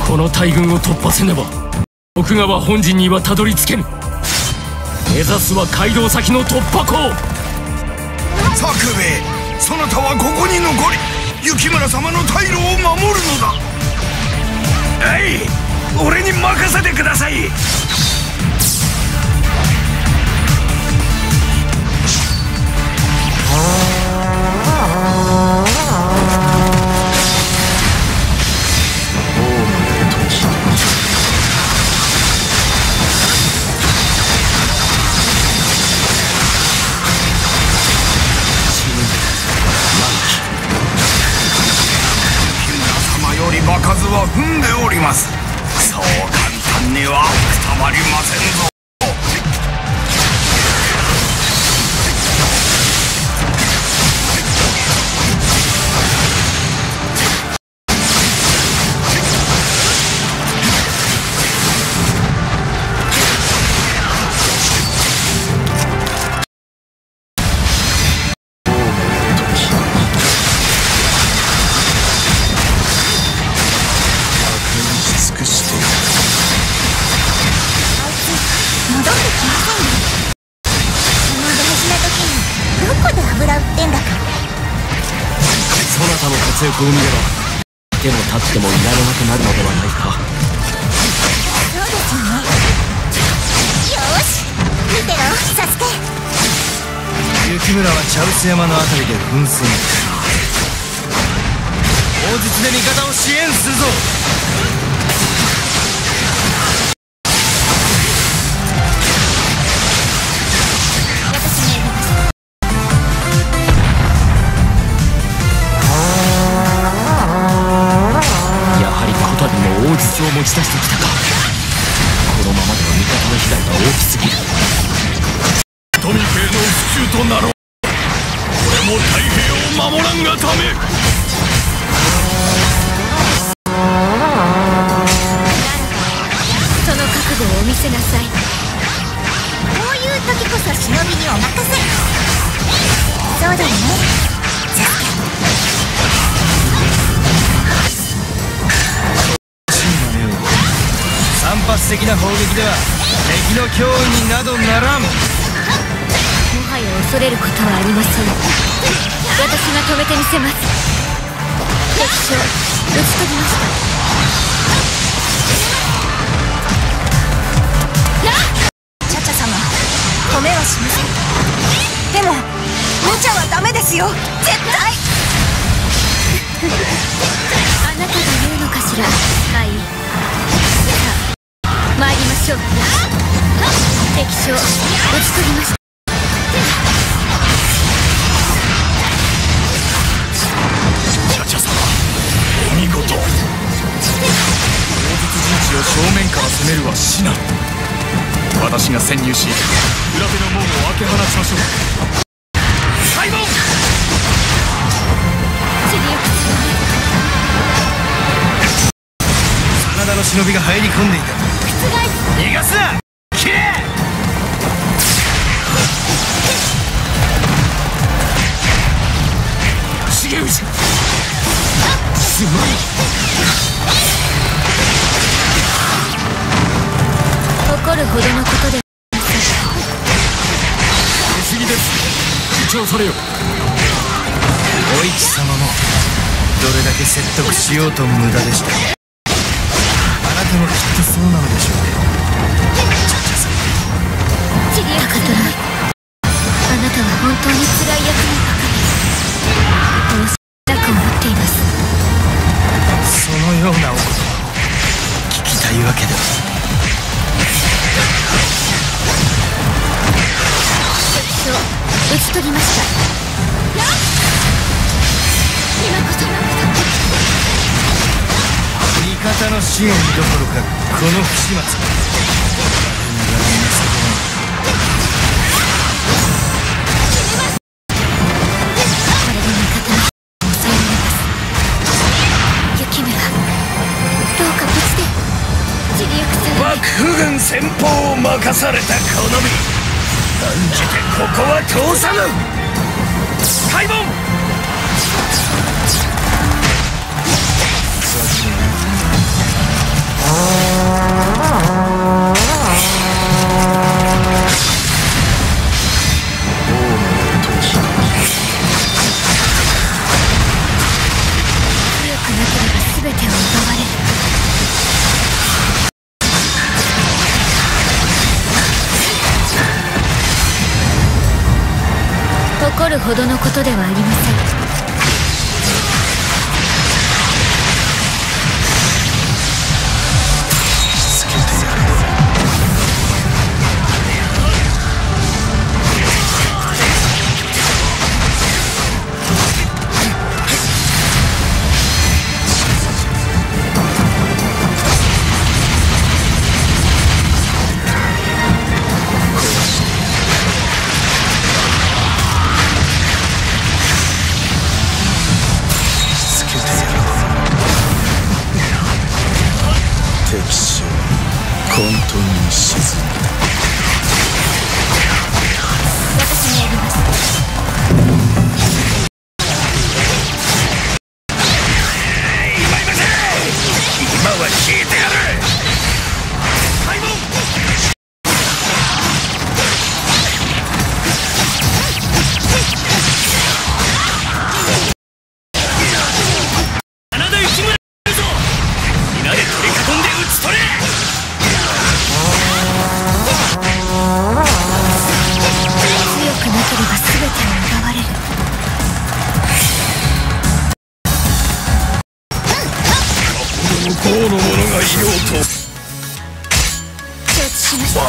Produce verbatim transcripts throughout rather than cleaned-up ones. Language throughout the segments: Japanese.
この大軍を突破せねば徳川本陣にはたどり着けぬ。目指すは街道先の突破口。 作兵衛、そなたはここに残り雪村様の退路を守るのだ。はい、俺に任せてください。場数は踏んでおります。そう簡単にはくたばりませんぞ。 強く見れば手も立ってもいられなくなるのではないか。 そうですよね。よーし、見てろサスケ。 雪村は茶臼山のあたりで奮戦。大術で味方を支援するぞ。 を持ち出してきたか。このままでは味方の被害が大きすぎる。富家の復讐となろう。俺も太平を守らんがため。 その覚悟をお見せなさい。こういう時こそ忍びにお任せ。そうだよね。 散発的な砲撃では敵の脅威になどならん。もはや恐れることはありません。私が止めてみせます。敵将討ち取りました。チャチャ様、止めはしません。でも無茶はダメですよ、絶対。あなたが言うのかしら。はい、参りましょう。敵将討ち取りました。 チャチャ様、お見事。大術陣地を正面から攻めるは至難。私が潜入し裏手の門を開け放ちましょう。開門。 真田の忍びが入り込んでいた。逃がすな。切れ。 重氏、すまん。 怒るほどのことで出過ぎです。自重されよ。 お市様もどれだけ説得しようと無駄でした。あなたもきっとそうなのでしょうね。 チリアカトラ、あなたは本当に辛い役にかかり申し訳なく思っています。 そのようなお言葉を聞きたいわけでは。 敵将討ち取りました。今こそ味方の支援どころかこの不始末。幕府軍先鋒を任されたこの身、断じてここは通さぬ。開門。 ほどのことではありません。 混沌に沈んだ。 私にやります。 今今せ今は消えてやる。開門。 真田幸村いるぞ。皆で取り囲んで討ち取れ。 強くなければ全てを奪われる。 向こうの者がいようと承知しました。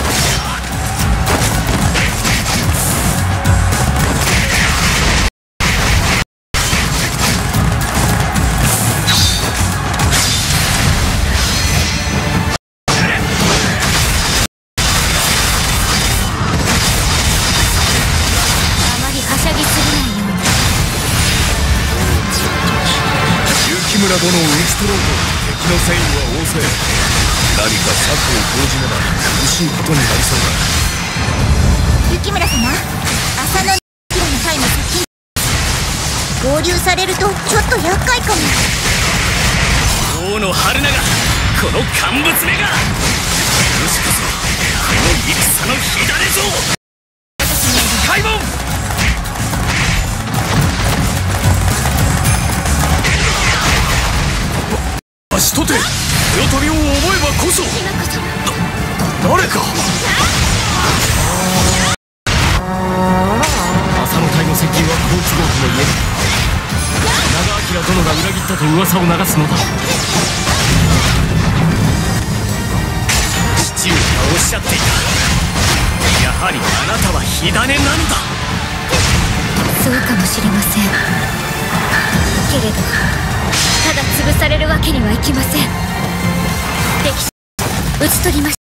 雪村殿を討ち取ろうと敵の戦意は旺盛。何か策を講じねば苦しいことになりそうだ。 雪村様、浅野キラの会の先合流されるとちょっと厄介かも。 王の春名がこの乾物目がもしかそこの戦の火種ぞ。開門。 足とて豊臣を思えばこそ誰か。 浅野隊の接近は好都合とも言える。長明殿が裏切ったと噂を流すのだ。父上がおっしゃっていた。やはりあなたは火種なのだ。 そうかもしれませんけれど、ただ潰されるわけにはいきません。敵討ち取りました。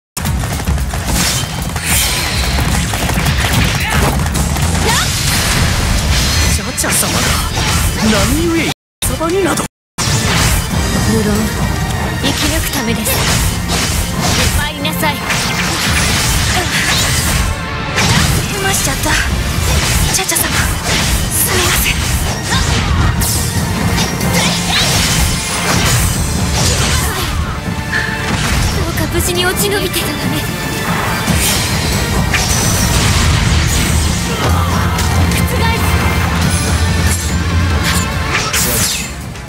チャチャ様が何故そばになど。 無論生き抜くためです。参りなさい。 ましちゃった。チャチャ様、すみません。 どうか無事に落ち延びてただね。覆す。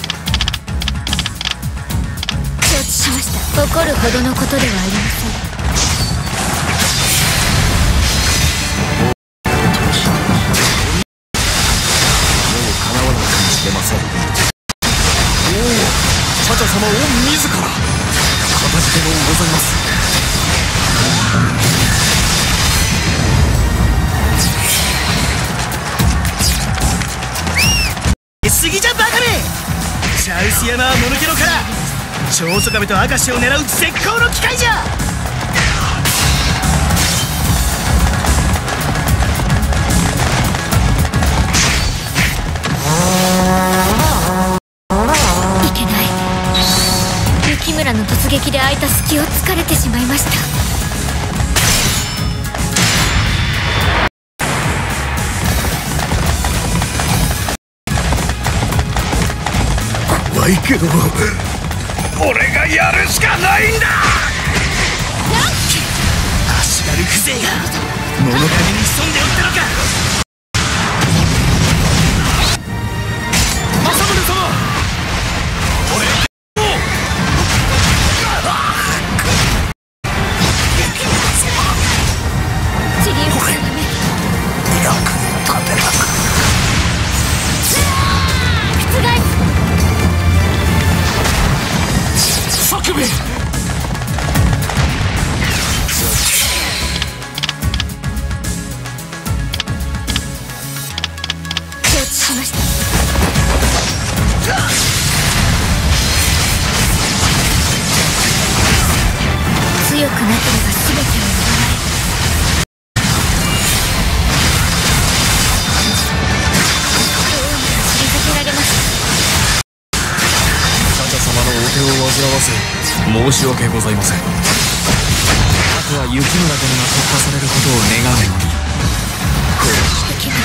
承知しました。怒るほどのことではありません。 チャチャ様を自ら片付けのございます。 過ぎじゃバカめ。チャウス山はもぬけのから長宗我部と明石を狙う絶好の機会じゃ。 雪村の突撃で空いた隙を突かれてしまいました。 怖いけど俺がやるしかないんだ。 足軽風情が物陰に潜んでおったのか。 政宗様、俺チリウス様め、 役に立てなくわせ申し訳ございません。あとは雪村殿が突破されることを願うのみ。こうして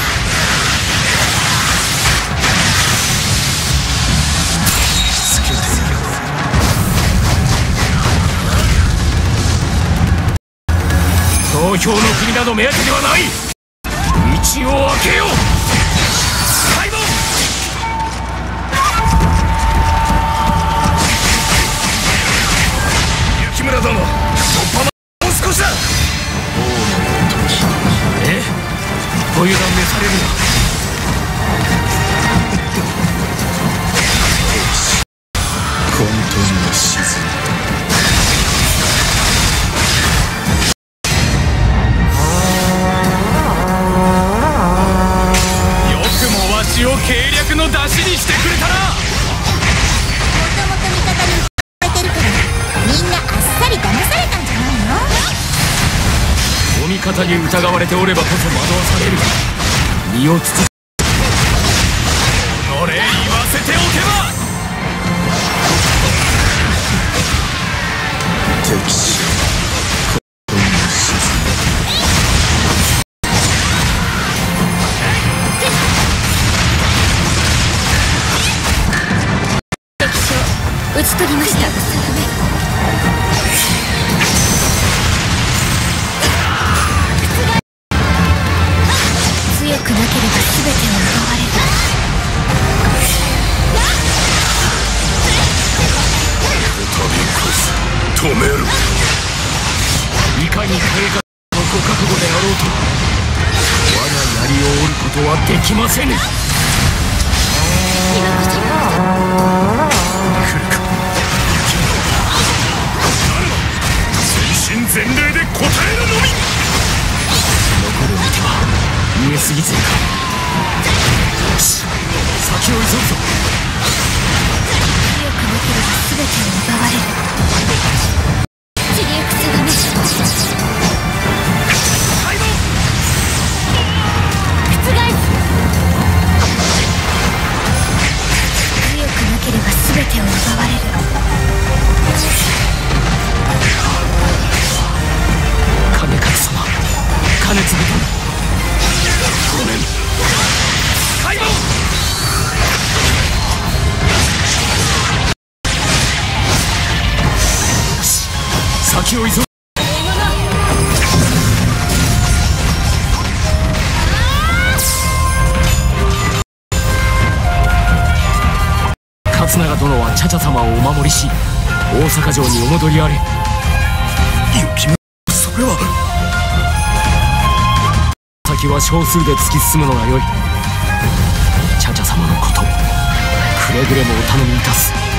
つけてやろう。東京の国など目当てではない。道を開けよう。開門。雪村殿、突破まもう少しだ。王の時、えご油断召されるな。混沌の沈み。を計略の出しにしてくれたな。もともと味方に言われてるからみんなあっさり騙されたんじゃないの。 お味方に疑われておればこそ惑わされる。身をつつおれ言わせておけば。敵士討ち取りました。強くなければ全てを奪われる。 こたびこそ止める。 いかに計画のご覚悟であろうと我が槍を折ることはできませぬ。 今こそ来るか。全身全霊で応えるのみ。 残る相手は上杉勢か。よし、先を急ぐぞ。 強くなければ全てを奪われる。散りゆく定め。 開門。 覆す。強くなければ全てを奪われる。 金勝様、金継殿、ごめん。開門。よし、先を急ぐ。勝長殿は茶々様をお守りし大阪城にお戻りあれ。 雪村、それは先は少数で突き進むのがよい。茶々様のことくれぐれもお頼みいたす。